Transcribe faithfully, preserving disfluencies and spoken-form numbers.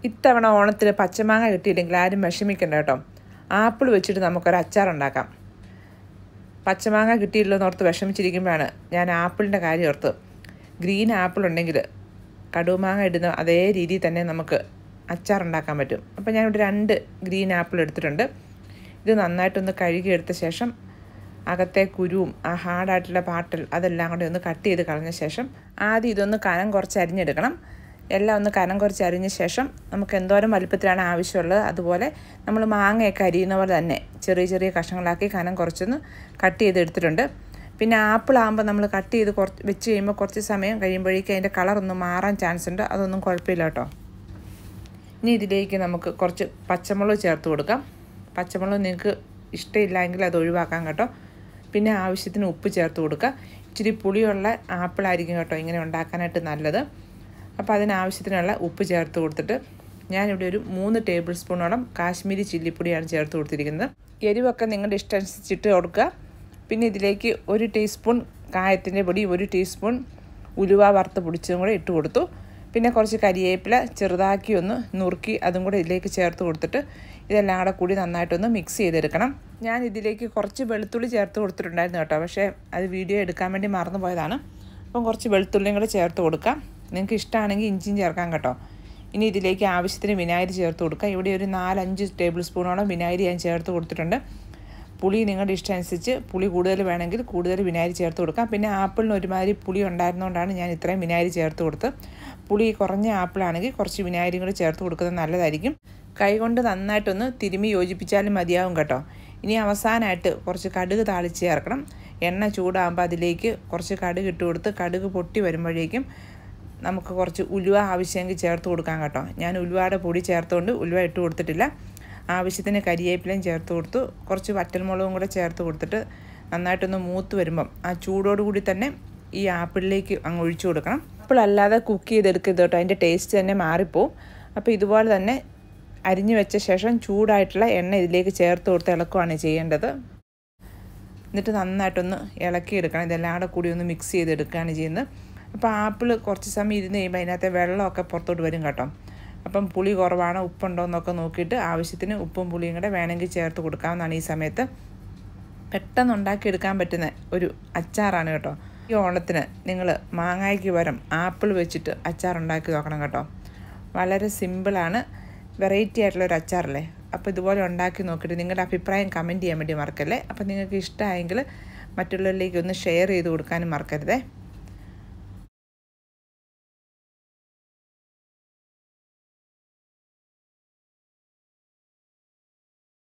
ഇത്തവണ ഓണത്തിന് പച്ചമാങ്ങ കിട്ടിയില്ലെങ്കിൽ ആരും വിഷമിക്കണ്ട കേട്ടോ. ആപ്പിൾ വെച്ചിട്ട് നമുക്കൊരു അച്ചാറുണ്ടാക്കാം. പച്ചമാങ്ങ കിട്ടിയില്ലെന്ന് ഓർത്ത് വിഷമിച്ചിരിക്കുമ്പോഴാണ് ഞാൻ ആപ്പിളിൻ്റെ കാര്യം ഓർത്ത്. ഗ്രീൻ ആപ്പിൾ ഉണ്ടെങ്കിൽ കടുമാങ്ങ ഇടുന്ന അതേ രീതിയിൽ തന്നെ നമുക്ക് അച്ചാറുണ്ടാക്കാൻ പറ്റും. അപ്പോൾ ഞാനിവിടെ രണ്ട് ഗ്രീൻ ആപ്പിൾ എടുത്തിട്ടുണ്ട്. ഇത് നന്നായിട്ടൊന്ന് കഴുകിയെടുത്ത ശേഷം അകത്തെ കുരുവും ആ ഹാർഡായിട്ടുള്ള പാട്ടൽ അതെല്ലാം കൂടെ ഒന്ന് കട്ട് ചെയ്ത് കളഞ്ഞ ശേഷം ആദ്യം ഇതൊന്ന് കനം കുറച്ച് അരിഞ്ഞെടുക്കണം. എല്ലാം ഒന്ന് കനം കുറച്ച് അരിഞ്ഞ ശേഷം നമുക്ക് എന്തോരം വലുപ്പത്തിലാണ് ആവശ്യമുള്ളത് അതുപോലെ നമ്മൾ മാങ്ങയൊക്കെ അരിയുന്ന പോലെ തന്നെ ചെറിയ ചെറിയ കഷ്ണങ്ങളാക്കി കനം കുറച്ചൊന്ന് കട്ട് ചെയ്തെടുത്തിട്ടുണ്ട്. പിന്നെ ആപ്പിൾ ആകുമ്പോൾ നമ്മൾ കട്ട് ചെയ്ത് കുറച്ച് വെച്ച് കഴിയുമ്പോൾ കുറച്ച് സമയം കഴിയുമ്പോഴേക്കും അതിൻ്റെ കളറൊന്ന് മാറാൻ ചാൻസ് ഉണ്ട്. അതൊന്നും കുഴപ്പമില്ല കേട്ടോ. ഇനി ഇതിലേക്ക് നമുക്ക് കുറച്ച് പച്ചമുളക് ചേർത്ത് കൊടുക്കാം. പച്ചമുളക് നിങ്ങൾക്ക് ഇഷ്ടമില്ലെങ്കിൽ അത് ഒഴിവാക്കാം കേട്ടോ. പിന്നെ ആവശ്യത്തിന് ഉപ്പ് ചേർത്ത് കൊടുക്കുക. ഇച്ചിരി പുളിയുള്ള ആപ്പിളായിരിക്കും കേട്ടോ ഇങ്ങനെ ഉണ്ടാക്കാനായിട്ട് നല്ലത്. അപ്പോൾ അതിനാവശ്യത്തിനുള്ള ഉപ്പ് ചേർത്ത് കൊടുത്തിട്ട് ഞാനിവിടെ ഒരു മൂന്ന് ടേബിൾ സ്പൂണോളം കാശ്മീരി ചില്ലിപ്പൊടിയാണ് ചേർത്ത് കൊടുത്തിരിക്കുന്നത്. എരിവൊക്കെ നിങ്ങളുടെ ഇഷ്ടം അനുസരിച്ചിട്ട് കൊടുക്കുക. പിന്നെ ഇതിലേക്ക് ഒരു ടീസ്പൂൺ കായത്തിൻ്റെ പൊടി, ഒരു ടീസ്പൂൺ ഉലുവ വറുത്ത് പൊടിച്ചതും കൂടെ ഇട്ട് കൊടുത്തു. പിന്നെ കുറച്ച് കരിവേപ്പില ചെറുതാക്കി ഒന്ന് നുറുക്കി അതും കൂടെ ഇതിലേക്ക് ചേർത്ത് കൊടുത്തിട്ട് ഇതെല്ലാം കൂടെ കൂടി നന്നായിട്ടൊന്ന് മിക്സ് ചെയ്തെടുക്കണം. ഞാൻ ഇതിലേക്ക് കുറച്ച് വെളുത്തുള്ളി ചേർത്ത് കൊടുത്തിട്ടുണ്ടായിരുന്നു കേട്ടോ. പക്ഷേ അത് വീഡിയോ എടുക്കാൻ വേണ്ടി മറന്നു പോയതാണ്. അപ്പം കുറച്ച് വെളുത്തുള്ളിയും കൂടെ ചേർത്ത് കൊടുക്കാം. നിങ്ങൾക്ക് ഇഷ്ടമാണെങ്കിൽ ഇഞ്ചിയും ചേർക്കാം കേട്ടോ. ഇനി ഇതിലേക്ക് ആവശ്യത്തിന് വിനാഗിരി ചേർത്ത് കൊടുക്കുക. ഇവിടെ ഒരു നാലഞ്ച് ടേബിൾ സ്പൂണോളം വിനാഗിരി ഞാൻ ചേർത്ത് കൊടുത്തിട്ടുണ്ട്. പുളി നിങ്ങളുടെ ഇഷ്ടം അനുസരിച്ച് പുളി കൂടുതൽ വേണമെങ്കിൽ കൂടുതൽ വിനാഗിരി ചേർത്ത് കൊടുക്കാം. പിന്നെ ആപ്പിളിന് ഒരുമാതിരി പുളി ഉണ്ടായിരുന്നുകൊണ്ടാണ് ഞാൻ ഇത്രയും വിനാഗിരി ചേർത്ത് കൊടുത്ത്. പുളി കുറഞ്ഞ ആപ്പിളാണെങ്കിൽ കുറച്ച് വിനാഗിരിയും കൂടി ചേർത്ത് കൊടുക്കുന്നത് നല്ലതായിരിക്കും. കൈകൊണ്ട് നന്നായിട്ടൊന്ന് തിരുമ്മി യോജിപ്പിച്ചാലും മതിയാവും കേട്ടോ. ഇനി അവസാനമായിട്ട് കുറച്ച് കടുക് താളിച്ച് ചേർക്കണം. എണ്ണ ചൂടാകുമ്പോൾ അതിലേക്ക് കുറച്ച് കടുക് ഇട്ട് കൊടുത്ത് കടുക് പൊട്ടി വരുമ്പോഴേക്കും നമുക്ക് കുറച്ച് ഉലുവ ആവശ്യമെങ്കിൽ ചേർത്ത് കൊടുക്കാം കേട്ടോ. ഞാൻ ഉലുവയുടെ പൊടി ചേർത്തുകൊണ്ട് ഉലുവ ഇട്ട് കൊടുത്തിട്ടില്ല. ആവശ്യത്തിന് കരിവേപ്പിലയും ചേർത്ത് കൊടുത്തു. കുറച്ച് വറ്റൽമുളകും കൂടെ ചേർത്ത് കൊടുത്തിട്ട് നന്നായിട്ടൊന്ന് മൂത്ത് വരുമ്പം ആ ചൂടോടുകൂടി തന്നെ ഈ ആപ്പിളിലേക്ക് അങ്ങ് ഒഴിച്ചു കൊടുക്കണം. ആപ്പിൾ അല്ലാതെ കുക്ക് ചെയ്തെടുക്കരുത് കേട്ടോ, അതിൻ്റെ ടേസ്റ്റ് തന്നെ മാറിപ്പോവും. അപ്പോൾ ഇതുപോലെ തന്നെ അരിഞ്ഞു വെച്ച ശേഷം ചൂടായിട്ടുള്ള എണ്ണ ഇതിലേക്ക് ചേർത്ത് കൊടുത്ത് ഇളക്കുകയാണ് ചെയ്യേണ്ടത്. എന്നിട്ട് നന്നായിട്ടൊന്ന് ഇളക്കിയെടുക്കണം. ഇതെല്ലാം കൂടെ കൂടി ഒന്ന് മിക്സ് ചെയ്തെടുക്കുകയാണ് ചെയ്യുന്നത്. അപ്പോൾ ആപ്പിൾ കുറച്ച് സമയം ഇരുന്ന് കഴിയുമ്പോൾ അതിനകത്തെ വെള്ളമൊക്കെ പുറത്തോട്ട് വരും കേട്ടോ. അപ്പം പുളി കുറവാണോ ഉപ്പുണ്ടോ എന്നൊക്കെ നോക്കിയിട്ട് ആവശ്യത്തിന് ഉപ്പും പുളിയും കൂടെ വേണമെങ്കിൽ ചേർത്ത് കൊടുക്കാവുന്നതാണ്. ഈ സമയത്ത് പെട്ടെന്ന് ഉണ്ടാക്കിയെടുക്കാൻ പറ്റുന്ന ഒരു അച്ചാറാണ് കേട്ടോ. ഈ ഓണത്തിന് നിങ്ങൾ മാങ്ങയ്ക്ക് പകരം ആപ്പിൾ വെച്ചിട്ട് അച്ചാർ ഉണ്ടാക്കി നോക്കണം കേട്ടോ. വളരെ സിമ്പിളാണ്, വെറൈറ്റി ആയിട്ടുള്ളൊരു അച്ചാറല്ലേ. അപ്പോൾ ഇതുപോലെ ഉണ്ടാക്കി നോക്കിയിട്ട് നിങ്ങളുടെ അഭിപ്രായം കമൻറ്റ് ചെയ്യാൻ വേണ്ടി മറക്കല്ലേ. അപ്പോൾ നിങ്ങൾക്ക് ഇഷ്ടമായെങ്കിൽ മറ്റുള്ളവരിലേക്ക് ഒന്ന് ഷെയർ ചെയ്ത് കൊടുക്കാനും മറക്കരുതേ.